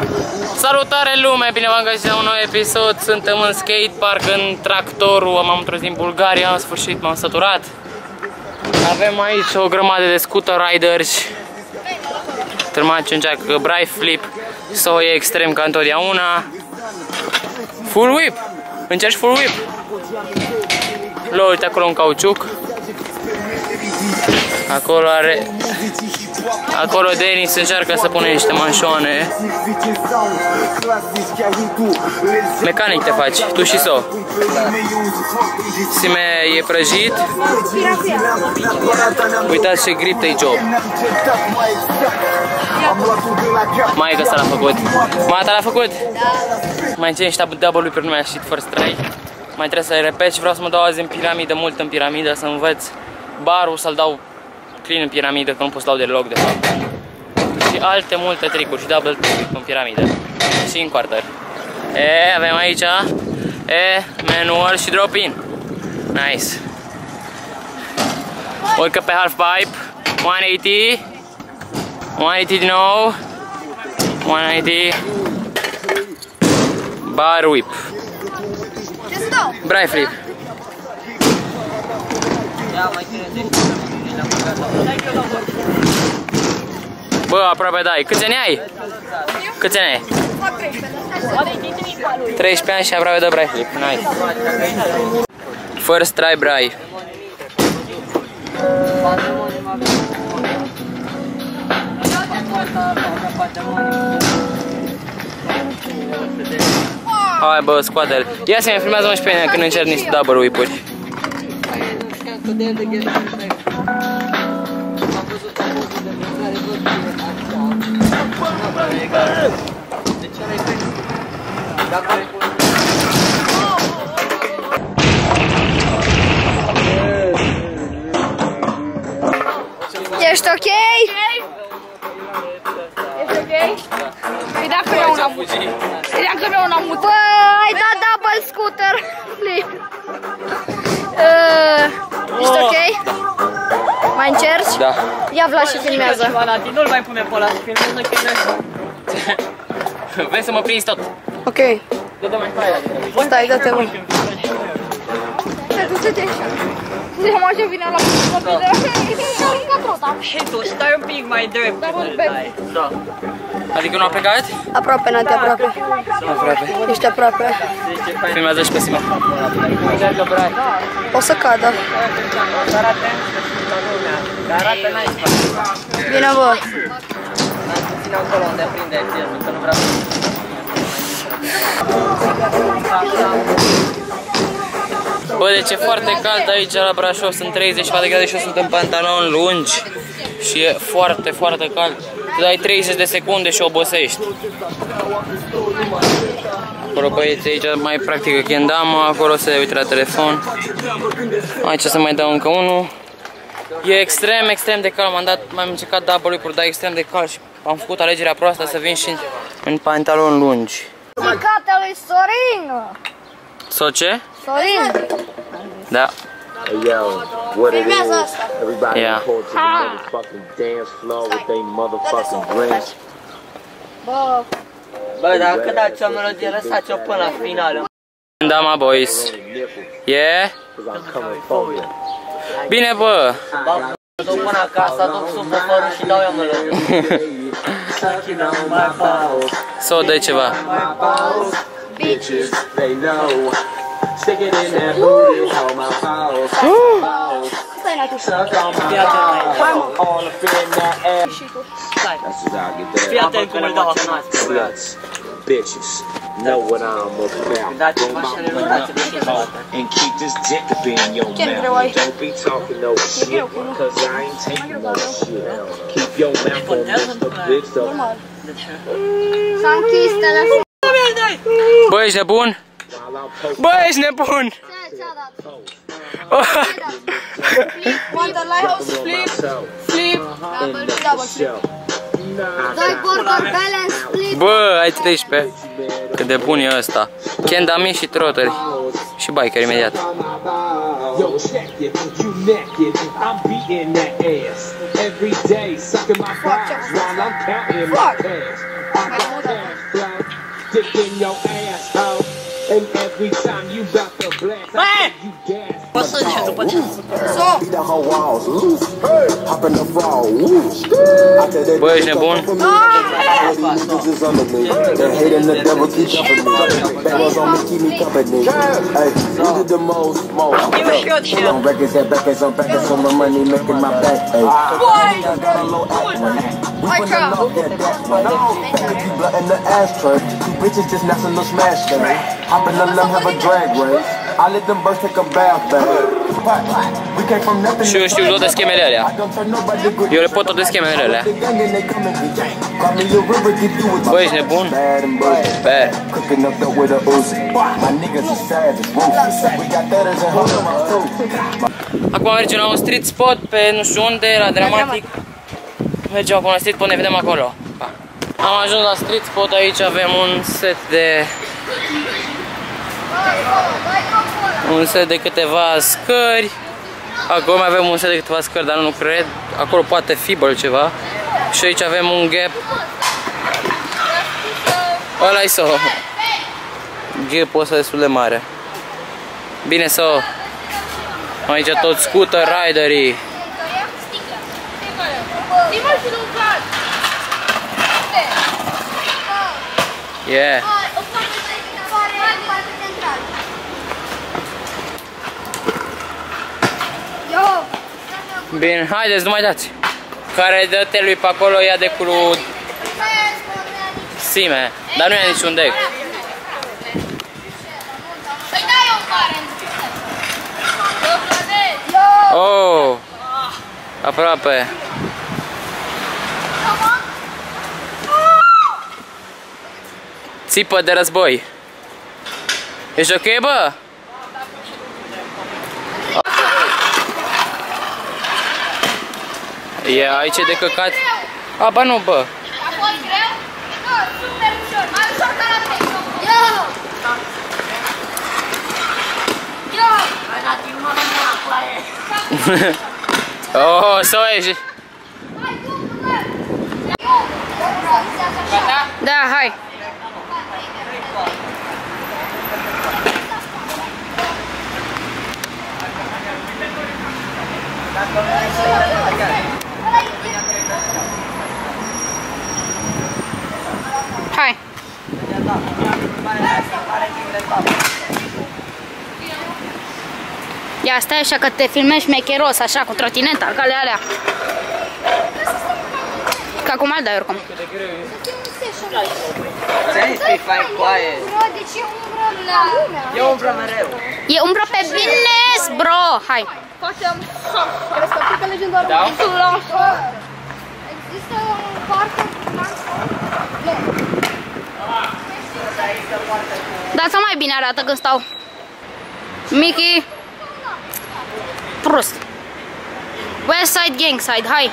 Salutare lume, bine v-am găsit la un nou episod. Suntem în skatepark, în tractorul, m-am întors din Bulgaria, în sfârșit m-am săturat. Avem aici o grămadă de scooter riders. Târmaci încearcă Brai Flip sau e extrem ca întotdeauna. Full whip! Încerci full whip! L-o, uite acolo un cauciuc. Acolo are... Acolo Denis încearcă să pune niște manșoane. Mecanic te faci, tu și So. Sime e prăjit. Uitați ce grip te-ai job. Maică s-a făcut. Mata l-a făcut? Mai încerc niște double-uri, nu mi-a ieșit first try. Mai trebuie să-i repet și vreau să mă dau azi în piramidă, mult în piramidă, să învăț barul, să-l dau clean în piramidă, că nu pot să dau deloc de fapt. Și alte multe tricuri și double trick în piramidă. Și în quarter. Avem aici manual și drop in. Nice. Urcă pe half pipe. 180. 180 din nou. 180. Bar whip. Brai flip. Bă, aproape dai. Câți ani ai? Câți ani ai? 13 ani și aproape dă Brai flip. Nice. First try Brai. Hai bă, scoate-l. Ia să-mi filmează-mă și pe mine când încerc niște double whip-uri. Ești ok? Ești ok? Credeam că vreau un amut. Credeam că vreau un amut. Bă, ai dat double scooter flip. Ești ok? Mai încerci? Da. Ia Vlad și filmează. Nu-l mai pune pe ăla, filmează că Vrei să mă prinzi tot? Ok. Dă-te mai pe aia. Stai, dă-te mă. Du-te. Am așa vine la copilă. E ca trota. Hei tu, stai un pic mai drept. Da. Adică nu a plecat? Aproape, Nati, aproape. Aproape. Ești aproape. Filmează și pe Sima. Încearcă Brai. O să cadă. Arată nice. Bine, bă. Ține acolo unde prinde filmul, că nu vreau să... Bă, deci e foarte cald aici la Brașov, sunt 34 de grade și eu sunt în pantaloni lungi și e foarte, foarte cald. Tu dai 30 de secunde și obosești. Acolo băieții aici mai practică kendama, acolo se uită la telefon. Aici să mai dau încă unul. E extrem, extrem de cald, m-am încercat double whip-uri, dar extrem de cald și am făcut alegerea proastă să vin și în pantaloni lungi. Picata lui Sorin! So ce? Sorin! Da. Filmează asta! Yeah. Bă! Bă, dacă dați o melodie, lăsați-o până la final. Kendama boys. Yeah? Bine bă! Duc până acasă, aduc subwoferul și dau eu melodie. So dă ceva. Bitches! Stick it in that booty, hold my balls. Stai, Nati! Hai mă! All up in that ass. That's just how I get that. Fii atent cum îl dau acum. Sluts, bitches, know what I'm about. Roll my window and keep this dick up in your mouth. Don't be talking no shit, cause I ain't taking no shit. Keep your mouth on Mr. Big Stuff. S-a închis telefonul. Bă, ești nebun? Bă, ești nebun! Ce-a dat? Wonder Lighthouse, flip, double flip. Doi border balance, flip. Bă, ai 13. Cât de bun e ăsta. Kendami și trotteri. Și biker imediat. Yo, check it, you naked, I'm beating that ass. Every day, sucking my thighs while I'm counting my cash. I got cash, dick in your asshole. And every time you bout to blast, I think you gas. Bă, ești nebun? Și eu știu toate schemele alea. Eu le pot toate schemele alea. Bă, ești nebun? Bă. Acum mergem la un street spot pe nu știu unde, la Dramatic. Mergem acum la street spot, ne vedem acolo. Pa. Am ajuns la street spot, aici avem un set de câteva scări. Acolo mai avem un set de câteva scări, dar nu cred. Acolo poate fi ceva. Și aici avem un gap. Ăla-i gap-ul ăsta destul de mare. Bine aici tot scooter riderii. Yeah. Bine, haideți, nu mai dați. Care dă-te lui pe acolo, ia decul lui Sime, dar nu ia niciun deck. Oh, aproape. Țipă de război. Ești ok, bă? E aici de căcat. A, ba nu, bă. A fost greu? Nu, super ușor. Mai ușor ca la tine. Yo! Yo! Oh, să ieși. Da, hai. Hai. Ia stai așa că te filmezi șmecheros, așa, cu trotineta, calea alea. Ca cum al dai oricum. E umbră mereu. E umbră pe bine, bro. Hai. Facem respectiv legendar. Da? Există un parc. Dar să mai bine arată când stau. Mickey. Prost. West Side Gang Side, hai.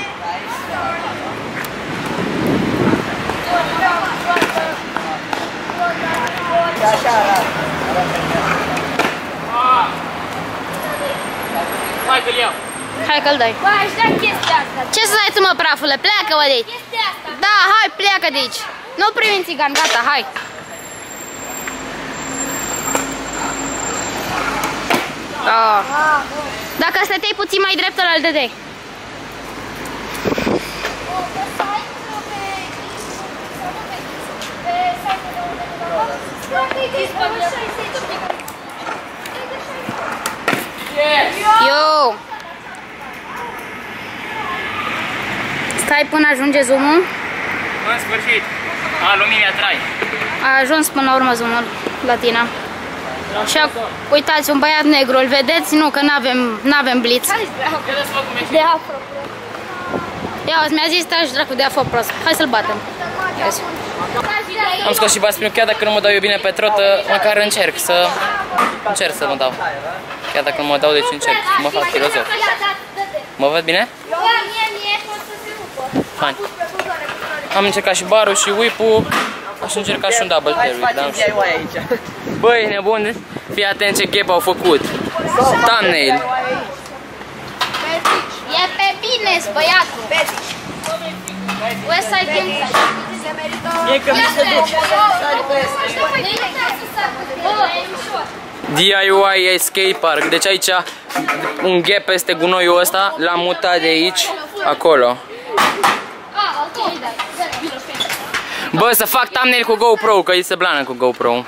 Hai că-l iau. Hai că-l dai. Bă, aș da chestia asta. Ce să dai tu, mă, prafule? Pleacă, bă, de aici. Chestia asta. Da, hai, pleacă de aici. Nu primi în țigan, gata, hai. Da. Dacă stăteai puțin mai drept, ăla îl dădeai. Yo! Stai până ajunge zoom-ul. În sfârșit, Aluminium Trai. A ajuns până la urmă zoom-ul la tine. Și uitați, un băiat negru, îl vedeți? Nu, că n-avem blitz. De afro. Ia, mi-a zis, stai și dracu de afro prost. Hai să-l batem. Am scos și baspinul, chiar dacă nu mă dau eu bine pe trotă, măcar încerc să mă dau. Chiar dacă nu mă dau, deci încerc, mă fac filozof. Mă văd bine? Hai. Am încercat și barul și whip-ul. Aș încerca și un double tail, dar nu știu. Băi, nebun, fii atent ce gap au făcut. Thumbnail. E pe bine, băiatul. West Side Gang Side. E că mi se duce. DIY skate park. Deci aici un gap peste gunoiul ăsta, l-am mutat de aici acolo. Bă, să fac thumbnail cu GoPro, că îi se blană cu GoPro.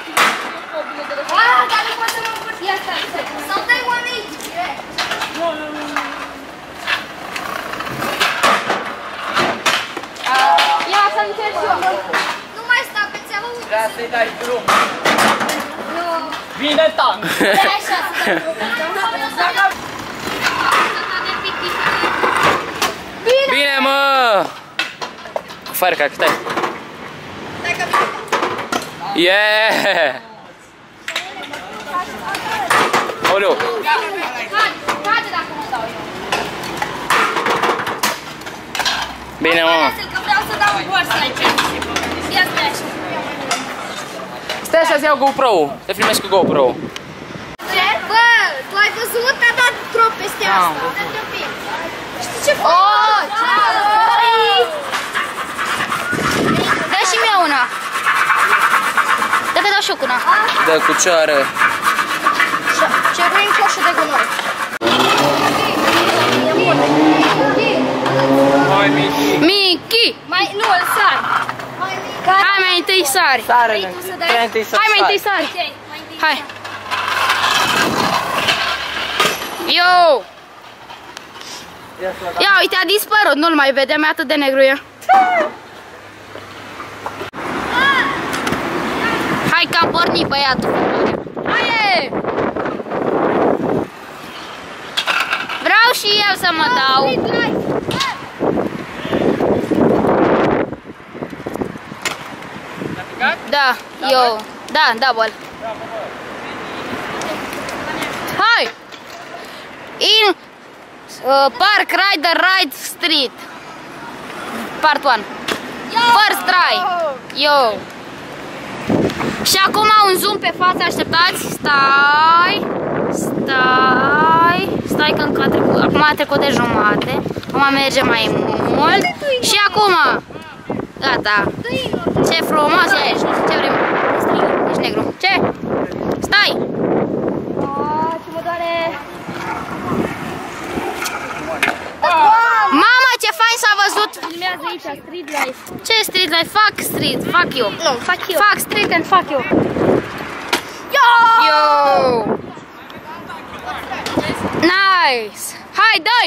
Ia să încerc eu. Nu mai sta pe țeavă. Trebuie să-i dai drum. Vine tank. Bine, mă! Farca, stai. Yeah! Oleu! Cade dacă nu dau eu. Bine, mă! Că vreau să dau borsa aici. Ia stai așa. Stai așa să iau GoPro-ul. Te filmezi cu GoPro. Bă, tu ai văzut? A dat drop peste asta. Știi ce faci? Oh, dă și mie una. Dă că dau și eu cu una. Dă cu cioară. Ce vrei în coșul de gunoi. Hai, Miki. Miki! Nu, îl sar. Hai mai întâi sari. Sarele. Hai mai întâi sari. Hai. Yo! Ia uite, a dispărut, nu-l mai vedem, e atât de negru e. Hai că am pornit băiatul. Hai! Vreau și eu să mă dau. Da, eu. Da, double. Hai! In Park Rider Ride Street. Part 1. First try. Yo. Și acum un zoom pe față, așteptați. Stai că încă a trecut. Acum a trecut de jumate. Acum merge mai mult. Și acum. Gata. Ce frumos ești. Ce vrem? Ești negru. Ce? Stai. Ce mă doare. Mamă, ce fain s-a văzut! Filmează aici, street life. Ce street life? Fuck street, fuck you. Nu, fuck you. Fuck street and fuck you. Yo! Nice! Hai, dai!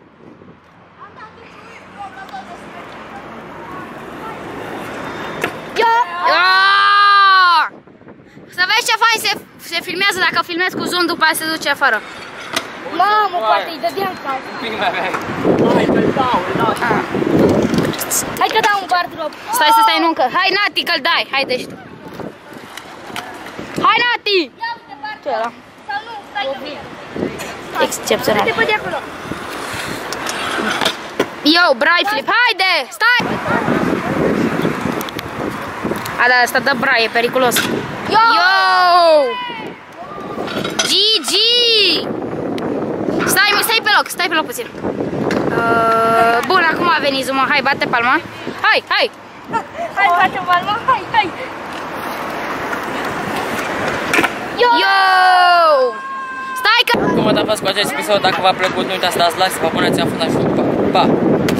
Să vezi ce fain se filmează dacă filmezi cu zoom, după aia se duce afară. Mamă, poate îi dădeam ca. Hai că-l dau, Hai că dau un bar drop. Stai, nu încă. Hai, Nati, că-l dai. Hai, dă-și tu. Hai, Nati! Ce era? Sau nu, stai că vine. Excepțional. Uite pe de acolo. Yo, brai flip. Haide, stai! A, da, asta dă brai, e periculos. Yo! GG! Stai pe loc puțin. Bun, acum a venit zoom. Hai, bate palma. Hai! Hai, bate palma. Hai! Yo! Stai că... Cum v-a fost cu acest episod, dacă v-a plăcut, nu uitați să dați like, să vă abonați, am fundat și pa!